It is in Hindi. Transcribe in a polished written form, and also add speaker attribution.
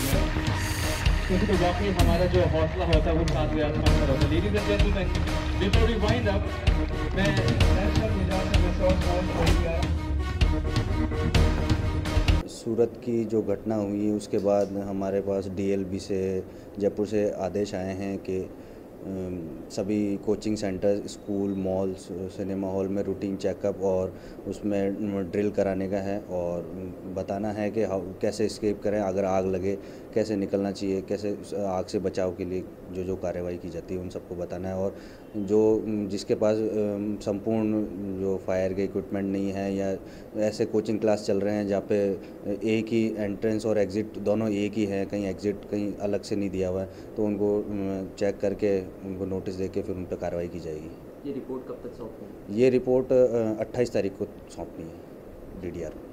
Speaker 1: क्योंकि तो वाकई हमारा जो हौसला होता है वो सातवें आसमान पर होता है। Ladies and gentleman, before we wind up, मैं नेशनल डिजास्टर रिसोर्स फोर्स को
Speaker 2: सूरत की जो घटना हुई उसके बाद हमारे पास डीएलबी से जयपुर से आदेश आए हैं कि सभी coaching centre, school, malls, cinema hall में रूटीन चेकअप और उसमें ड्रिल कराने का है और बताना है कि कैसे एस्केप करें, अगर आग लगे कैसे निकलना चाहिए, कैसे आग से बचाव के लिए जो जो कार्रवाई की जाती है उन सबको बताना है। और जो जिसके पास संपूर्ण जो फायर के इक्विपमेंट नहीं है या ऐसे कोचिंग क्लास चल रहे हैं जहाँ पे एक ही एंट्रेंस और एग्ज़िट दोनों एक ही है, कहीं एग्ज़िट कहीं अलग से नहीं दिया हुआ है, तो उनको चेक करके उनको नोटिस देके फिर उन पर कार्रवाई की जाएगी।
Speaker 3: ये रिपोर्ट कब तक सौंपनी है?
Speaker 2: ये रिपोर्ट 28 तारीख को सौंपनी है डीडीआर को।